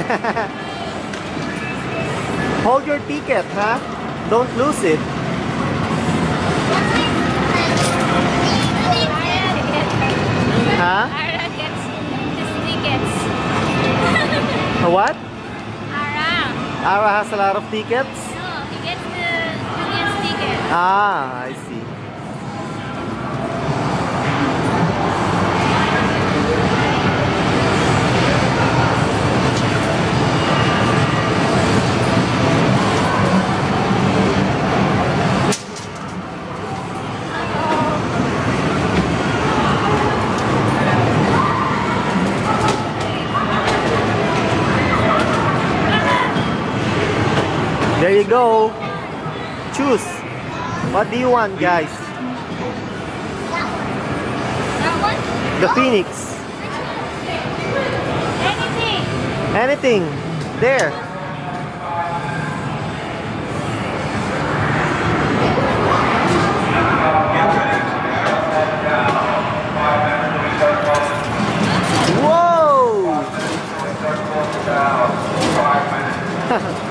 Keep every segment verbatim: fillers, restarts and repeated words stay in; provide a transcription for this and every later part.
Hold your ticket, huh? Don't lose it. Huh? Ara gets his tickets. What? Ara. Ara has a lot of tickets? No, he gets the Julian's ticket. Ah, I see. There you go. Choose. What do you want, guys? That one? The Phoenix. Anything. Anything. There. Whoa!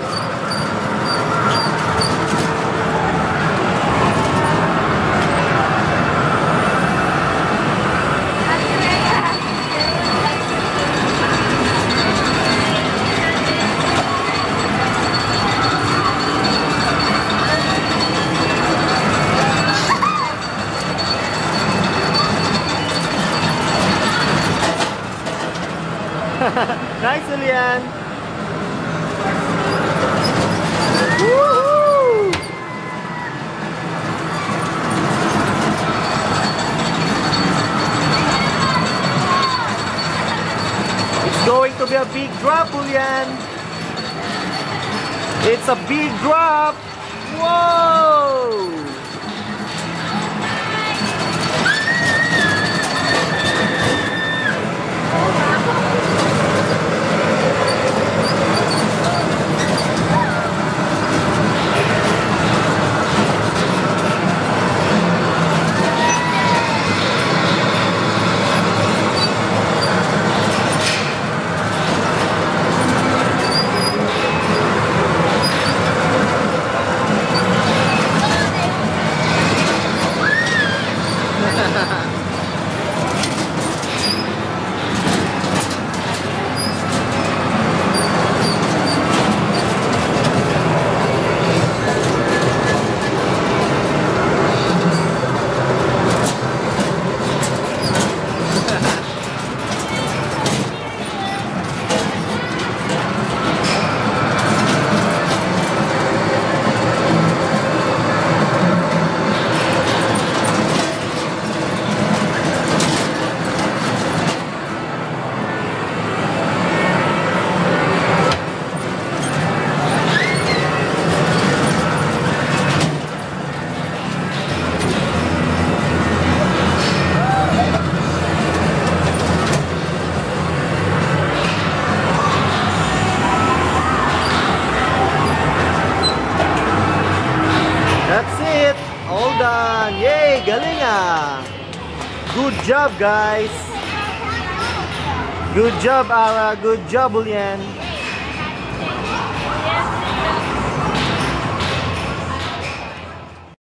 Nice, Julian. Woohoo! It's going to be a big drop, Julian. It's a big drop. Whoa! That's it. All done. Yay, galing ah. Good job, guys. Good job, Ara. Good job, Julian.